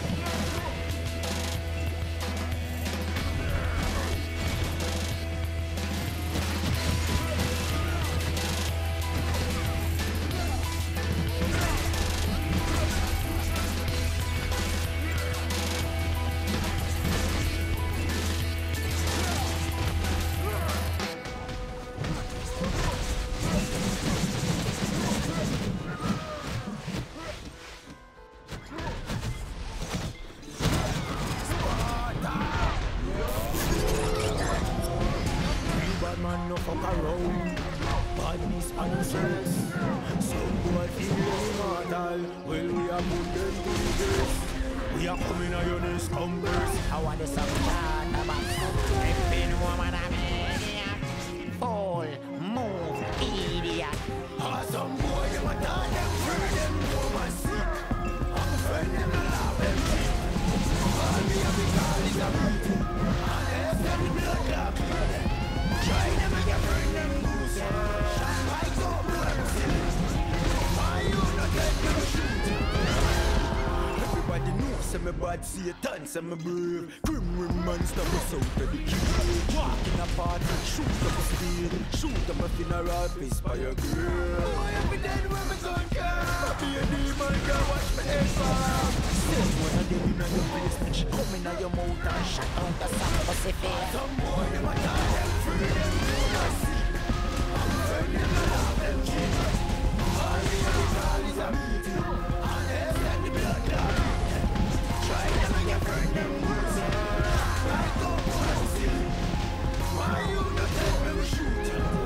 Man, no fuck around. Badness and stress. Some boy feel immortal. Well, we are put them to the test. We are coming on your nest, come first. I want the some chat about flipping woman, I'm maniac. Fall, move, idiot. Some boy, them a done them free, them woman sick. I'm a friend, them love them cheap. All me have the call is a beat. And they send the blood clot. Try them and your friend them lose. Shine right up, blood silly. Why you not let them shoot? Everybody knows say me bad Satan, say me brave. Grim monster, me out of the cage. Walk in a party, shoot up a speed. Shoot up a funeral, piss by your grave. Boy, I be dead when me gun come. Be a demon, girl, watch me head back. Still one of them in your face, and she come in your mouth and shut out the sun Pacific. Some boy, them a die, them free, them do not see. I'm a friend, them love them cheap. All me have the call is a meeting. And they send the blood clot. Try them and your friend them lose. Right up, what you see. Why you not tell me we shoot?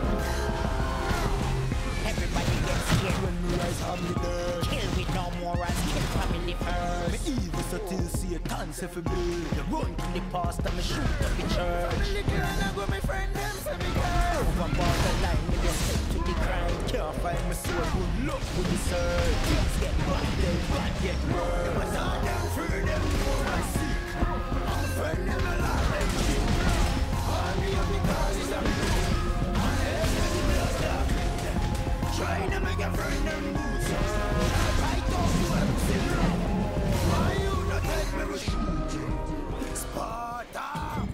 Everybody gets scared When we rise up the dirt. Kill with no more as kill family first. Me evil so till Satan say for me. You run to the past and me shoot up the church. Family girl and go me friend them say me girl. Over borderline me get sent to the crime. Can't find my soul, good luck with the search. Things get bad, then bad get worse. Them a dog them free, them poor and sick. I'm a friend them a lot them cheap. All me have the call is a meeting. And every the blood clot. Try to make your friend them boots. Right off you have to sit down. Why you not let me reshoot you? Sparta!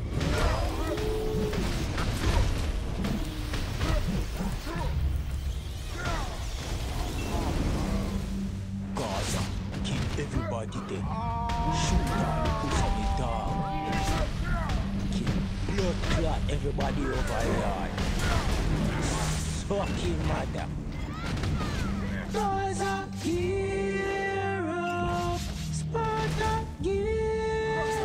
Gaza, keep everybody dead. Shoot down, push on the dog. Kill, blood clot everybody over here. Fucking mother. Gaza, hero. Sparta, hero.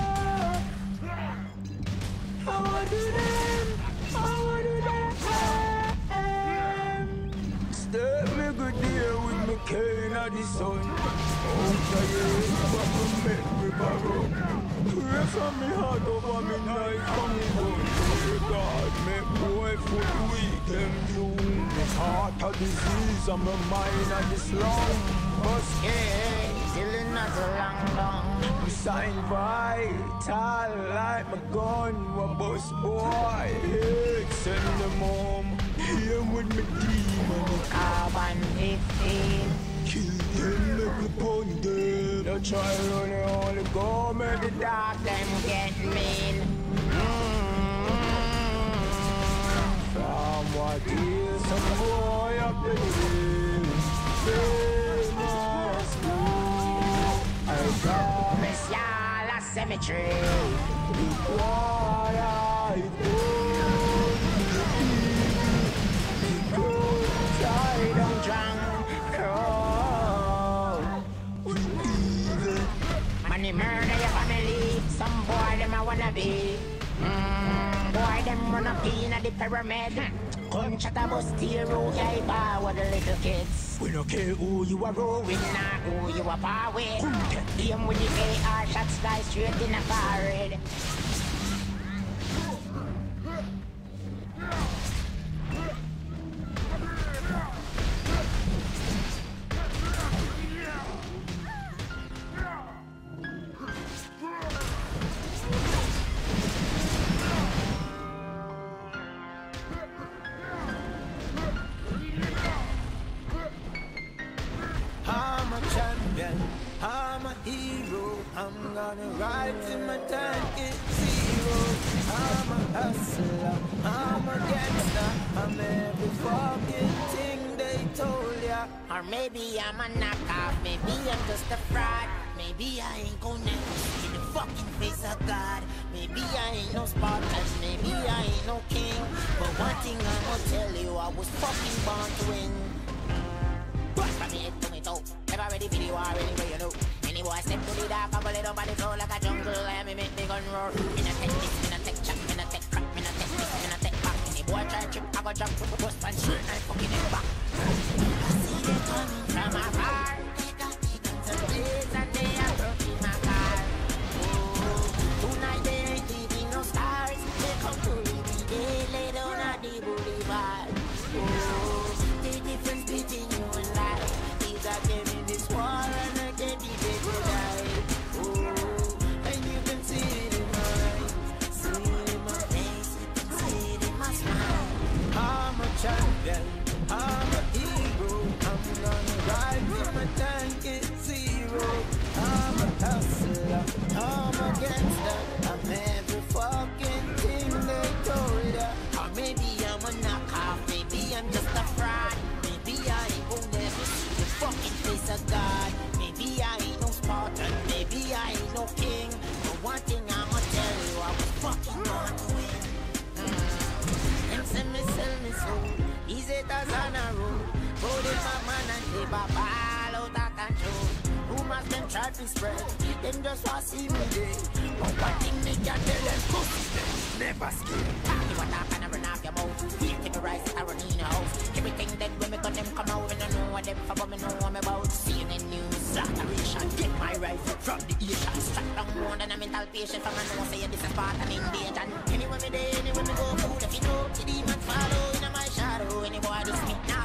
I want to them. I want to them. Step me good there with me cane of the sun. Out the years, but me make me borrow. Pray from me heart over me knife from me bone. God, make boy foot weak, them you. Me heart a disease and my mind a this long. But Till it not so long down. me sign vital like my gun, my boss boy. Hey, send them home, here with me demon. Carbon 15. Kill them, make me pound them. Now try run it only go, make the Dark them get mean. From what is some boy up the hill. Famous blue. I Promise y'all a cemetery. what I do. I don't drunk. Money murder your family. Some boy them I wanna be. Boy them run up in the pyramid. Come chat about steer okay bar with the little kids. We don't care who you are, We not who you are far with. Them with the AR shots fly straight in the forehead. I'm a champion, I'm a hero. gonna ride till my tank is zero. I'm a hustler, I'm a gangster, I'm every fucking thing they told ya. Or maybe I'm a knockoff, maybe I'm just a fraud. Maybe I ain't gonna see the fucking face of God. Maybe I ain't no Spartan, maybe I ain't no king. But one thing I'ma tell you, I was fucking born to win. From me head to me toe, never ready for the war anyway you know. Any boy step to the dark, I bubble it up on the floor like a jungle. I me make the gun roar. Me not take this, me not take chat, me not take crap, me not take this, me not take back. Any boy try trip, I go jump, bust one shit and fucking it back. I see them coming from afar. They got me guns and blades and they are broken my car. Oh, tonight they ain't leaving no stars. They come to leave me, they lay down at the boulevard. Oh, the difference between you and life is that them in this war and I can't be dead to die. Oh, and you can see it in my eyes, see it in my face, you can see it in my smile. I'm a champion, I'm a hero. I'm gonna ride till my tank is zero. I'm a hustler, I'm a gangster, I'm every fucking thing they told ya. Or maybe I'm a knockoff, maybe I'm just a fraud. Maybe I ain't gonna never see the fucking face of God. Maybe I ain't no Spartan, maybe I ain't no king. But one thing I'ma tell you, I was fucking born to win. Them sell me soul, these haters on a road. Put in my man and keep a ball out of control. Rumors them try to spread, them just want see me dead. But one thing me can tell them, pussy them never scared. You want to kind of run off your mouth, keep the rice, I run in your house. Everything that when me got them come out, and I know what them for, but me know what I'm about. CNN news, saturation, get my rifle from the Asian. Strap down more than a mental patient, from I know say this is part of invasion. Anywhere me there, anywhere me go, food if you know, the demons follow in my shadow. Any boy this me now.